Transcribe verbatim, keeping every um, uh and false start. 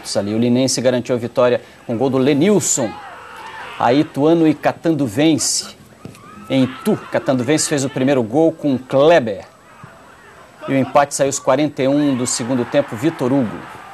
minutos ali. O Linense garantiu a vitória com gol do Lenilson. Aí Ituano e Catanduvense. Em Itu, Catanduvense fez o primeiro gol com Kleber. E o empate saiu aos quarenta e um do segundo tempo, Vitor Hugo.